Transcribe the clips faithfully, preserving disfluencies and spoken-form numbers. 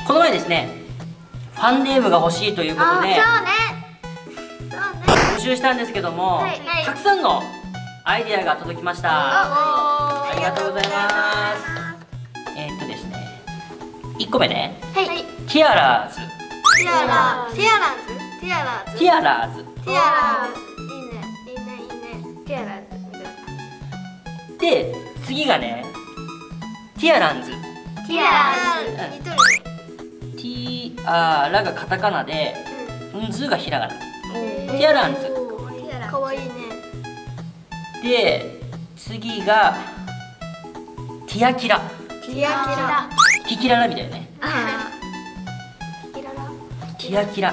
この前ですね、ファンネームが欲しいということで募集したんですけども、はいはい、たくさんのアイデアが届きました。ありがとうございます。えー、っとですね、いっこめね、はい、ティアラーズ。ティアラーズ。ティアラーズ。ティアラーズ。ティアラーズ。ティアラーズ。いいね、いいね、いいね。ティアラーズ。で、次がね、ティアランズ。ティアランズ。似とるね。ティアラがカタカナで、ンズがひらがな。ティアランズ。かわいいね。で、次がティアキラ。ティアキラ。キキララみたいなね。ティアキラ。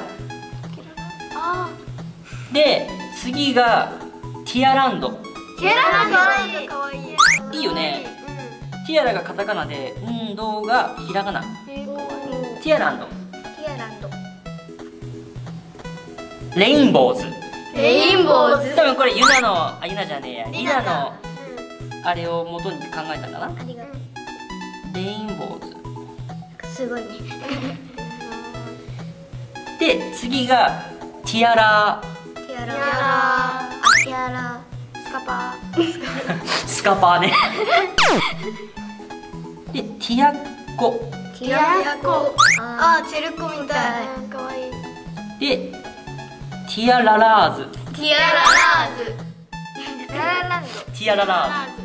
で、次がティアランド。ティアランドかわいい。いいよね。ティアラがカタカナで、運動がひらがな。ティアランド。ティアランド。レインボーズ。レインボーズ。多分これユナの、あ、ユナじゃねえや、リナのあれを元に考えたかな。ありがとう。レインボーズ。すごいね。で、次がティアラー。ティアラー。あ、ティアラー。スカパー。スカパーね。で、ティアコ。ティアコ。あ、チェルコみたい。かわいい。で、ティアララーズ。ティアララーズ。ティアララーズ。ティアララーズ。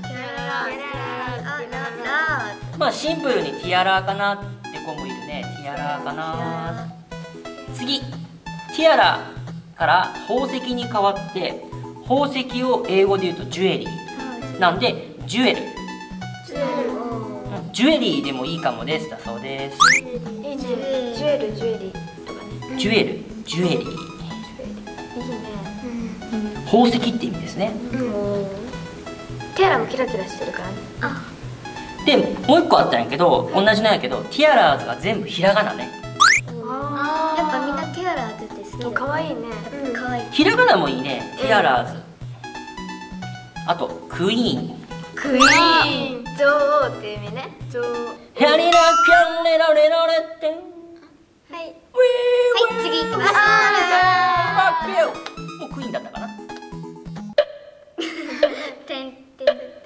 まあシンプルにティアラーかなって子もいるね。ティアラーかな。次、ティアラから宝石に変わって、宝石を英語で言うとジュエリーなんで、ジュエル。ジュエリーでもいいかもですだそうです。ジュエル、ジュエリーとかね。ジュエル、ジュエリー。いいね。宝石って意味ですね。ティアラもキラキラしてるからね。で、もう一個あったんやけど、同じなんやけど、ティアラーズが全部ひらがなね。やっぱみんなティアラーズって好き。可愛いね。可愛い。ひらがなもいいね。ティアラーズ。あとクイーン。クイーン。女王って意味ね。女王。ヘリラキャンレラレラレって。はい。はい、次行きます。あー、もうクイーンだったかな。てんてんてん。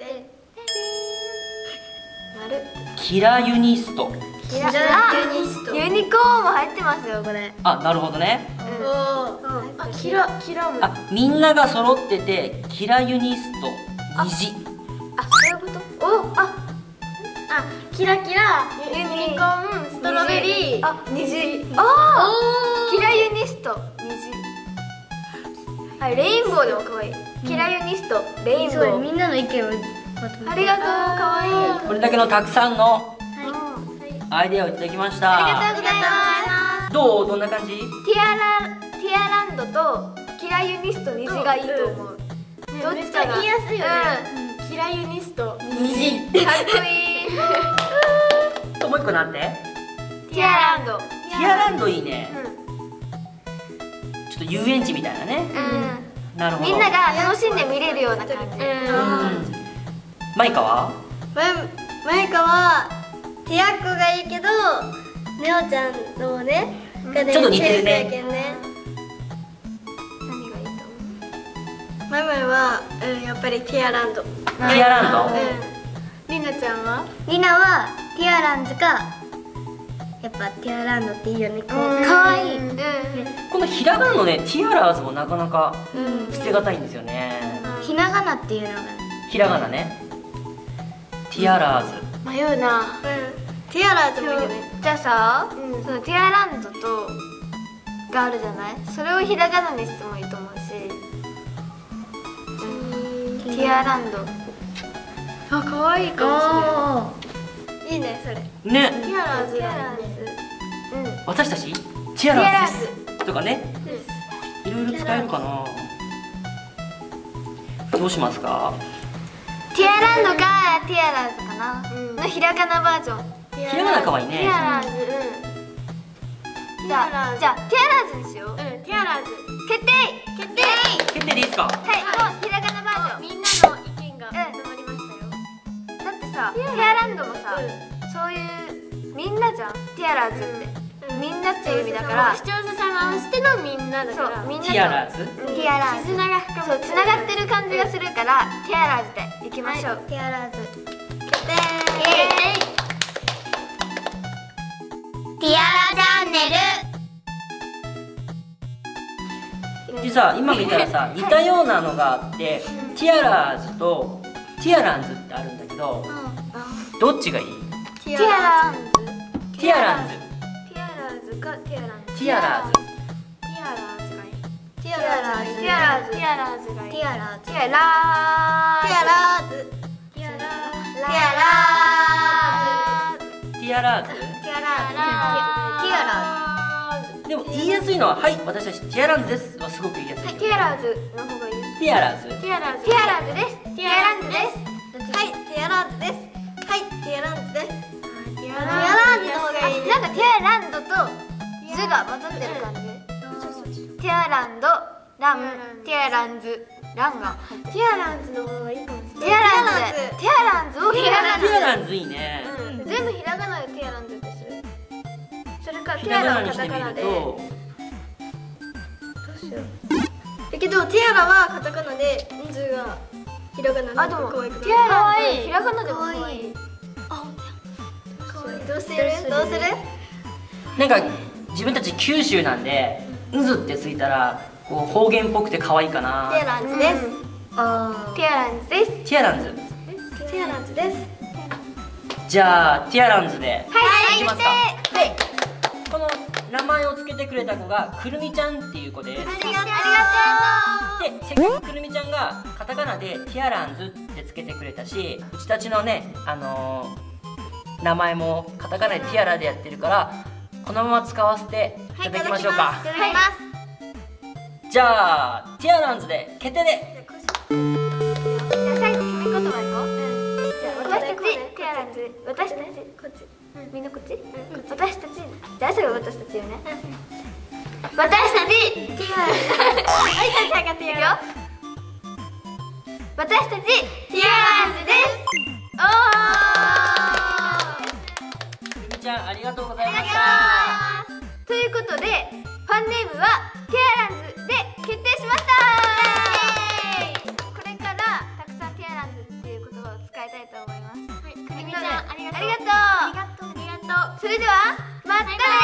キラユニスト。キラユニスト。ユニコーンも入ってますよこれ。あ、なるほどね。あ、キラキラも。あ、みんなが揃っててキラユニスト虹。あ、そういうこと。お、あ、あ、キラキラユニコーンストロベリー。あ、虹。ああ、キラユニスト虹。はい、レインボーでも可愛い。キラユニストレインボー。みんなの意見を。ありがとう、可愛い。これだけのたくさんのアイデアをいただきました。ありがとうございます。どう、どんな感じ？ティアラ、ティアランドとキラユニスト虹がいいと思う。どっちか言いやすいよね。キラユニスト虹。かっこいい。ともう一個なんて？ティアランド。ティアランドいいね。ちょっと遊園地みたいなね。なるほど。みんなが楽しんで見れるような感じ。マイカは？マイカはティアコがいいけど、ネオちゃんのね、ちょっと似てるね。何がいいと思う？マイマイは、うん、やっぱりティアランド。ティアランド？うん。リナちゃんは？リナはティアランズか、やっぱティアランドっていいよね。かわいい。このひらがなのね、ティアラーズもなかなか捨てがたいんですよね。ひらがなっていうのが。ひらがなね。ティアラーズ。迷うな。うん。ティアラーズもいいよね。じゃあさ、そのティアランドとがあるじゃない？それをひらがなにしてもいいと思うし。ティアランド。あ、可愛いかもしれない。いいね、それ。ね。ティアラーズ。ティアラーズ。うん。私たち？ティアラーズとかね。いろいろ使えるかな。どうしますか？ティアランドかティアラーズかな、うん、のひらがなバージョン。ひらがなかわいいね。ティアラーズ、うん、じゃあ、じゃあティアラーズにしよう。うん、ティアラーズ決定。決定決定でいいですか？はい、もうひらがなバージョン。みんなの意見がまとまりましたよ。だってさ、ティアランドもさ、そういうみみんなじゃん、ティアラーズってみんなっていう意味だから、視聴者様をしてのみんなだから、みんなとティアラーズ、ティアラーズ、絆が深まって、そう、繋がってる感じがするから、ティアラーズでいきましょう。ティアラーズ決定。ティアラチャンネル。 でさ、今見たらさ、似たようなのがあって、ティアラーズとティアランズってあるんだけど、どっちがいい？ ティアランズ。 ティアランズ。 ティアラーズかティアランズ。 ティアラーズ。 ティアラーズがいい。ティアラーズ。ティアラーズ。ティアラーズがいい。ティアラーズ。ティアラーズ。ティアラーズ。ティアラーズ。ティアラーズ。 ティアラーズ。 ティアラーズ。ティアラーズ。 でも言いやすいのは、はい、私たちティアランズですはすごく言いやすい。 ティアラーズの方がいい。 ティアラーズ。 ティアラーズ。ティアラーズです。ティアランズです。はい、ティアランズです。はい、ティアランズです。ティアランズの方がいい。なんかティアランドとズが混ざってる感じ。ティアランド、ラン、ティアランズ、ランが。ティアランズの方がいいかもしれない。ティアランズ、ティアランズをひらがなで。 ティアランズいいね。 全部ひらがなでティアランズってする。それからティアラをカタカナで。どうしよう。だけどティアラはカタカナで、ズがひらがなで。あ、でもティアラはひらがなでも可愛い。あ、可愛い。どうする？どうする？ なんか自分たち九州なんで、うずってついたらこう方言っぽくて可愛いかな。 ティアランズです。あ、ティアランズです。 ティアランズ。 ティアランズです。 じゃあティアランズではい、 いきますか。はい。この名前をつけてくれた子がくるみちゃんっていう子です。 ありがとう。ありがとう。で、せっかくくるみちゃんがカタカナでティアランズってつけてくれたし、うちたちのね、あのー、名前もカタカナでティアラでやってるから、このまま使わせていただきましょうか。 いただきます。 じゃあティアランズで決定で。 じゃあ最後決め言葉いこう。じゃあ私たちティアランズ、私たちこっち、みんなこっち、私たち、じゃあそれ私たちよね。私たちティアランズ、私たちがティアランズ、私たちティアランズです。おー、 くるみちゃんありがとうございました。 ということでファンネームはティアランズで決定しました。これからたくさんティアランズっていう言葉を使いたいと思います。はい、くるみちゃんありがとう。ありがとう。ありがとう。それではまたね。